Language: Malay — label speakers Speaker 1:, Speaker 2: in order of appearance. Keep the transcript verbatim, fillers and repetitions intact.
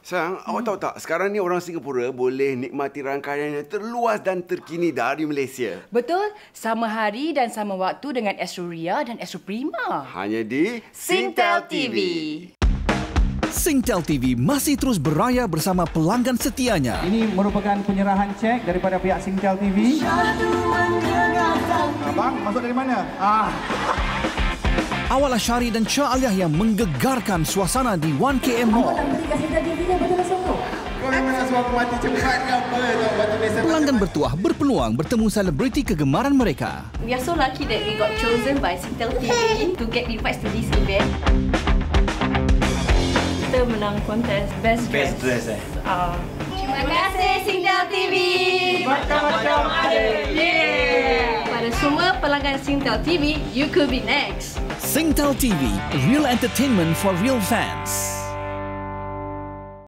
Speaker 1: Sayang, hmm. awak tahu tak, sekarang ni orang Singapura boleh nikmati rangkaian yang terluas dan terkini dari Malaysia.
Speaker 2: Betul, sama hari dan sama waktu dengan Astro Ria dan Astro Prima.
Speaker 1: Hanya di
Speaker 2: Singtel T V.
Speaker 3: Singtel T V masih terus beraya bersama pelanggan setianya.
Speaker 4: Ini merupakan penyerahan cek daripada pihak Singtel T V. Abang, masuk dari mana? Ah.
Speaker 3: Awal Syari dan Cha Aliah yang menggegarkan suasana di one K M Mall. Pelanggan bertuah berpeluang bertemu selebriti kegemaran mereka.
Speaker 5: We are so lucky that we got chosen by Singtel T V to get invited to this event. Kita menang kontes Best Dress.
Speaker 6: Best Dress eh?
Speaker 5: Uh, Terima kasih Singtel T V. Macam-macam ada. Yeah. Pada semua pelanggan Singtel T V, you could be next.
Speaker 3: Singtel T V, real entertainment for real fans.